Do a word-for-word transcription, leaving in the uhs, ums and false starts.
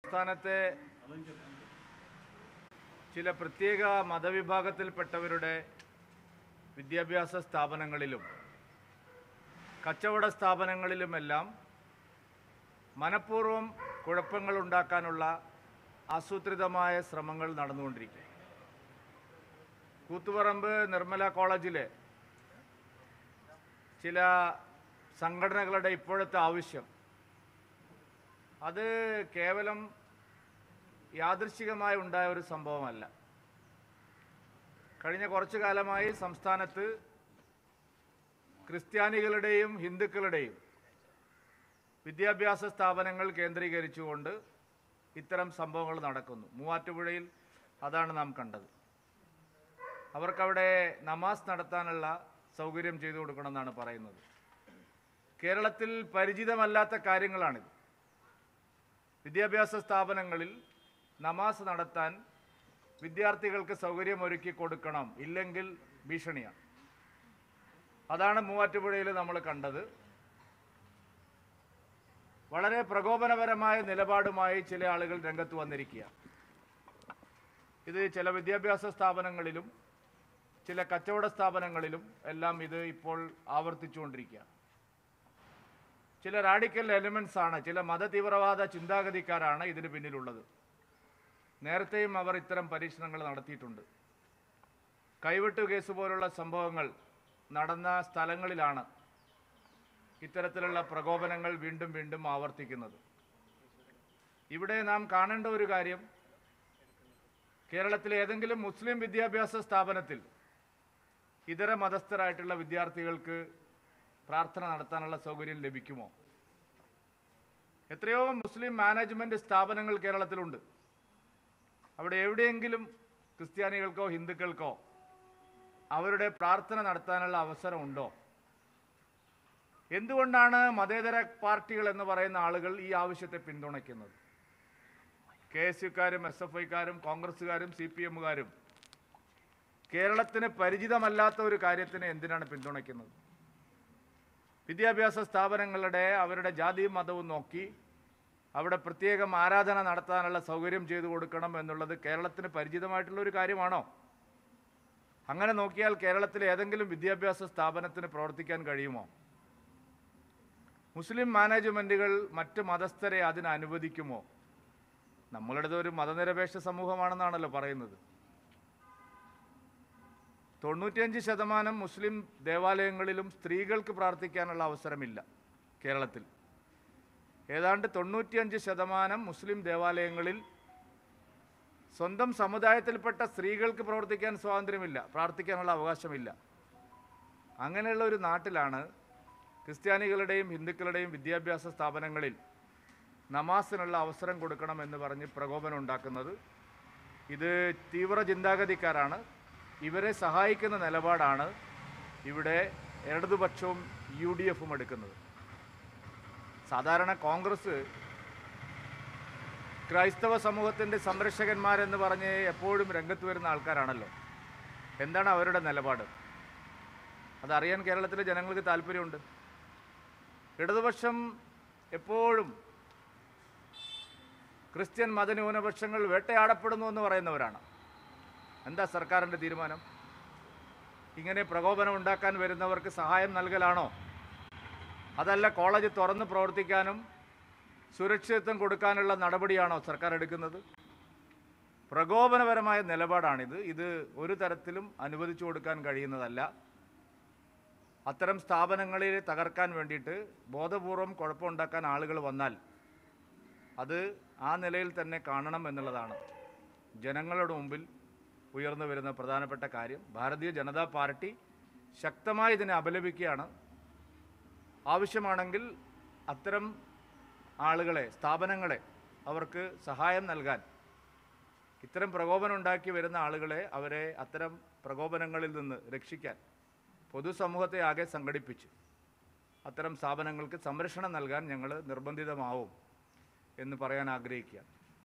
സംസ്ഥാനത്തെ ചില പ്രത്യേക മതവിഭാഗത്തിൽപ്പെട്ടവരുടെ വിദ്യാഭ്യാസ സ്ഥാപനങ്ങളിലും കച്ചവട സ്ഥാപനങ്ങളിലുമെല്ലാം മനഃപൂർവ്വം കുഴപ്പങ്ങൾ ഉണ്ടാക്കാനുള്ള ആസൂത്രിതമായ ശ്രമങ്ങൾ നടന്നുകൊണ്ടിരിക്കുക. കൂത്തുപറമ്പ് നിർമ്മല കോളേജിലെ ചില സംഘടനകളുടെ ഇപ്പോഴത്തെ ആവശ്യം അത് കേവലം യാദൃശ്ചികമായി ഉണ്ടായ ഒരു സംഭവമല്ല. കഴിഞ്ഞ കുറച്ചു കാലമായി സംസ്ഥാനത്ത് ക്രിസ്ത്യാനികളുടെയും ഹിന്ദുക്കളുടെയും വിദ്യാഭ്യാസ സ്ഥാപനങ്ങൾ കേന്ദ്രീകരിച്ചുകൊണ്ട് ഇത്തരം സംഭവങ്ങൾ നടക്കുന്നു. മൂവാറ്റുപുഴയിൽ അതാണ് നാം കണ്ടത്. അവർക്കവിടെ നമാസ് നടത്താനുള്ള സൗകര്യം ചെയ്തു കൊടുക്കണമെന്നാണ് പറയുന്നത്. കേരളത്തിൽ പരിചിതമല്ലാത്ത കാര്യങ്ങളാണിത്. വിദ്യാഭ്യാസ സ്ഥാപനങ്ങളിൽ നമാസ് നടത്താൻ വിദ്യാർത്ഥികൾക്ക് സൗകര്യമൊരുക്കി കൊടുക്കണം, ഇല്ലെങ്കിൽ ഭീഷണിയാണ്. അതാണ് മൂവാറ്റുപുഴയിൽ നമ്മൾ കണ്ടത്. വളരെ പ്രകോപനപരമായ നിലപാടുമായി ചില ആളുകൾ രംഗത്ത് വന്നിരിക്കുക. ഇത് ചില വിദ്യാഭ്യാസ സ്ഥാപനങ്ങളിലും ചില കച്ചവട സ്ഥാപനങ്ങളിലും എല്ലാം ഇത് ഇപ്പോൾ ആവർത്തിച്ചുകൊണ്ടിരിക്കുക. ചില റാഡിക്കൽ എലിമെൻസ് ആണ്, ചില മതതീവ്രവാദ ചിന്താഗതിക്കാരാണ് ഇതിന് പിന്നിലുള്ളത്. നേരത്തെയും അവർ ഇത്തരം പരീക്ഷണങ്ങൾ നടത്തിയിട്ടുണ്ട്. കൈവെട്ടു കേസ് പോലുള്ള സംഭവങ്ങൾ നടന്ന സ്ഥലങ്ങളിലാണ് ഇത്തരത്തിലുള്ള പ്രകോപനങ്ങൾ വീണ്ടും വീണ്ടും ആവർത്തിക്കുന്നത്. ഇവിടെ നാം കാണേണ്ട ഒരു കാര്യം, കേരളത്തിലെ ഏതെങ്കിലും മുസ്ലിം വിദ്യാഭ്യാസ സ്ഥാപനത്തിൽ ഇതര മതസ്ഥരായിട്ടുള്ള വിദ്യാർത്ഥികൾക്ക് പ്രാർത്ഥന നടത്താനുള്ള സൗകര്യം ലഭിക്കുമോ? എത്രയോ മുസ്ലിം മാനേജ്മെൻറ്റ് സ്ഥാപനങ്ങൾ കേരളത്തിലുണ്ട്. അവിടെ എവിടെയെങ്കിലും ക്രിസ്ത്യാനികൾക്കോ ഹിന്ദുക്കൾക്കോ അവരുടെ പ്രാർത്ഥന നടത്താനുള്ള അവസരമുണ്ടോ? എന്തുകൊണ്ടാണ് മതേതര പാർട്ടികൾ എന്ന് പറയുന്ന ആളുകൾ ഈ ആവശ്യത്തെ പിന്തുണയ്ക്കുന്നത്? കെ എസ് യുക്കാരും എസ് എഫ് ഐക്കാരും കോൺഗ്രസ്സുകാരും സി പി എമ്മുകാരും കേരളത്തിന് പരിചിതമല്ലാത്ത ഒരു കാര്യത്തിന് എന്തിനാണ് പിന്തുണയ്ക്കുന്നത്? വിദ്യാഭ്യാസ സ്ഥാപനങ്ങളുടെ അവരുടെ ജാതിയും മതവും നോക്കി അവിടെ പ്രത്യേകം ആരാധന നടത്താനുള്ള സൗകര്യം ചെയ്തു കൊടുക്കണം എന്നുള്ളത് കേരളത്തിന് പരിചിതമായിട്ടുള്ള ഒരു കാര്യമാണോ? അങ്ങനെ നോക്കിയാൽ കേരളത്തിലെ ഏതെങ്കിലും വിദ്യാഭ്യാസ സ്ഥാപനത്തിന് പ്രവർത്തിക്കാൻ കഴിയുമോ? മുസ്ലിം മാനേജ്മെൻറ്റുകൾ മറ്റ് മതസ്ഥരെ അതിന് അനുവദിക്കുമോ? നമ്മളുടേത് ഒരു മതനിരപേക്ഷ സമൂഹമാണെന്നാണല്ലോ പറയുന്നത്. തൊണ്ണൂറ്റിയഞ്ച് ശതമാനം മുസ്ലിം ദേവാലയങ്ങളിലും സ്ത്രീകൾക്ക് പ്രാർത്ഥിക്കാനുള്ള അവസരമില്ല കേരളത്തിൽ. ഏതാണ്ട് തൊണ്ണൂറ്റിയഞ്ച് ശതമാനം മുസ്ലിം ദേവാലയങ്ങളിൽ സ്വന്തം സമുദായത്തിൽപ്പെട്ട സ്ത്രീകൾക്ക് പ്രവർത്തിക്കാൻ സ്വാതന്ത്ര്യമില്ല, പ്രാർത്ഥിക്കാനുള്ള അവകാശമില്ല. അങ്ങനെയുള്ള ഒരു നാട്ടിലാണ് ക്രിസ്ത്യാനികളുടെയും ഹിന്ദുക്കളുടെയും വിദ്യാഭ്യാസ സ്ഥാപനങ്ങളിൽ നമാസിനുള്ള അവസരം കൊടുക്കണം എന്ന് പറഞ്ഞ് പ്രകോപനം ഉണ്ടാക്കുന്നത്. ഇത് തീവ്ര ചിന്താഗതിക്കാരാണ്. ഇവരെ സഹായിക്കുന്ന നിലപാടാണ് ഇവിടെ ഇടതുപക്ഷവും യു ഡി എഫും എടുക്കുന്നത്. സാധാരണ കോൺഗ്രസ് ക്രൈസ്തവ സമൂഹത്തിൻ്റെ സംരക്ഷകന്മാരെന്ന് പറഞ്ഞ് എപ്പോഴും രംഗത്ത് വരുന്ന ആൾക്കാരാണല്ലോ. എന്താണ് അവരുടെ നിലപാട്? അതറിയാൻ കേരളത്തിലെ ജനങ്ങൾക്ക് താല്പര്യമുണ്ട്. ഇടതുപക്ഷം എപ്പോഴും ക്രിസ്ത്യൻ മതന്യൂനപക്ഷങ്ങൾ വേട്ടയാടപ്പെടുന്നു എന്ന് പറയുന്നവരാണ്. എന്താ സർക്കാരിൻ്റെ തീരുമാനം? ഇങ്ങനെ പ്രകോപനം ഉണ്ടാക്കാൻ വരുന്നവർക്ക് സഹായം നൽകലാണോ? അതല്ല കോളേജ് തുറന്ന് പ്രവർത്തിക്കാനും സുരക്ഷിതത്വം കൊടുക്കാനുള്ള നടപടിയാണോ സർക്കാർ എടുക്കുന്നത്? പ്രകോപനപരമായ നിലപാടാണിത്. ഇത് ഒരു തരത്തിലും അനുവദിച്ചു കൊടുക്കാൻ കഴിയുന്നതല്ല. അത്തരം സ്ഥാപനങ്ങളിൽ തകർക്കാൻ വേണ്ടിയിട്ട് ബോധപൂർവം കുഴപ്പമുണ്ടാക്കാൻ ആളുകൾ വന്നാൽ അത് ആ നിലയിൽ തന്നെ കാണണം എന്നുള്ളതാണ് ജനങ്ങളുടെ മുമ്പിൽ ഉയർന്നു വരുന്ന പ്രധാനപ്പെട്ട കാര്യം. ഭാരതീയ ജനതാ പാർട്ടി ശക്തമായി ഇതിനെ അപലപിക്കുകയാണ്. ആവശ്യമാണെങ്കിൽ അത്തരം ആളുകളെ, സ്ഥാപനങ്ങളെ അവർക്ക് സഹായം നൽകാൻ, ഇത്തരം പ്രകോപനം ഉണ്ടാക്കി വരുന്ന ആളുകളെ അവരെ അത്തരം പ്രകോപനങ്ങളിൽ നിന്ന് രക്ഷിക്കാൻ പൊതുസമൂഹത്തെ ആകെ സംഘടിപ്പിച്ച് അത്തരം സ്ഥാപനങ്ങൾക്ക് സംരക്ഷണം നൽകാൻ ഞങ്ങൾ നിർബന്ധിതമാവും എന്ന് പറയാൻ ആഗ്രഹിക്കുക.